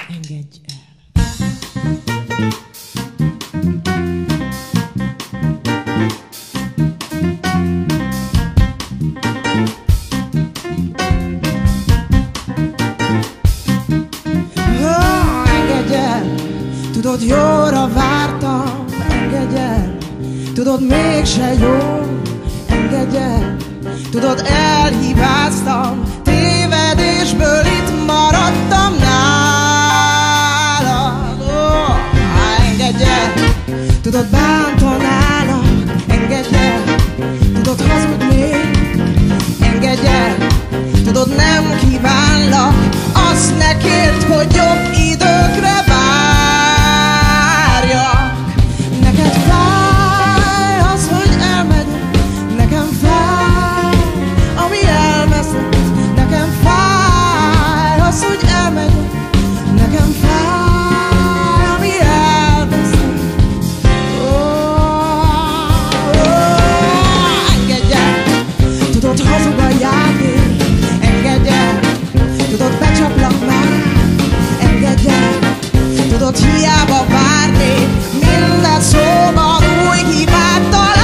Engedj el. Engedj el, tudod, jóra vártam. Engedj el, tudod, mégse jó. Engedj el, tudod, elhibáztam. Tévedésből itt maradtam nálad. Engedj el, tudod, bántanálak. Engedj el, tudod, hazudnék. Engedj el, tudod, nem kívánlak. Azt ne kérd, hogy jobb időkre várjak. Neked fáj az, hogy elmegyek. Nekem fáj, ami elveszett. Nekem fáj az, hogy elmegyek. Nekem fáj, ami elveszett. Engedj el, tudod, hazug a játék. Engedj el, tudod, becsaplak már. Engedj el, tudod, hiába várnék. Minden szóban új hibát találnék.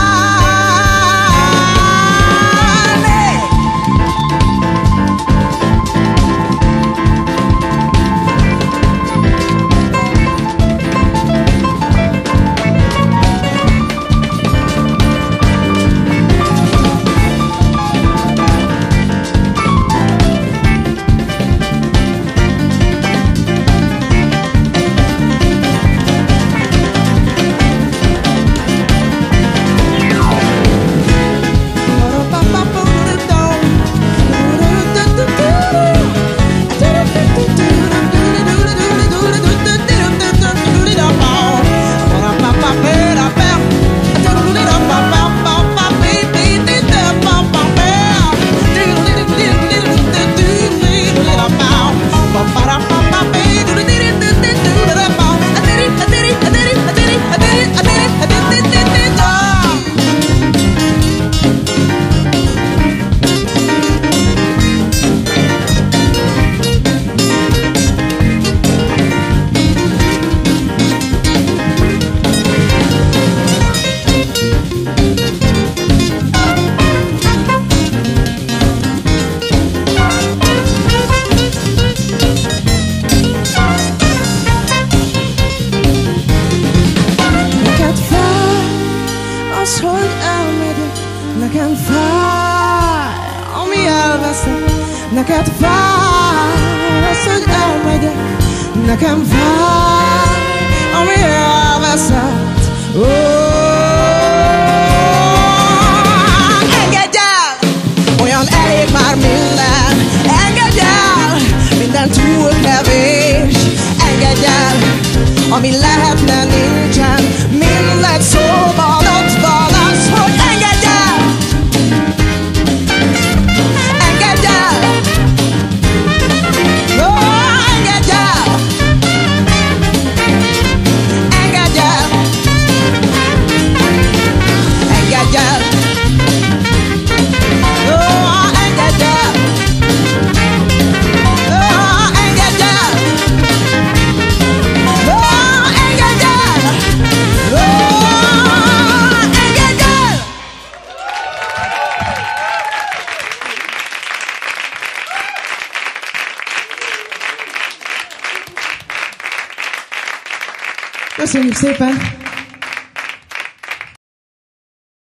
Hogy elmegyek, nekem fáj, ami elveszett. Neked fáj az, hogy elmegyek. Nekem fáj, ami elveszett. Engedj el, olyan elég már minden. Engedj el, minden túl kevés. Engedj el, ami lehetne nincsen. Mindegy szóban ott van az, hogy engedj el. Engedj el. Engedj el. Engedj el. Engedj el. Engedj el. Engedj el. Köszönjük szépen!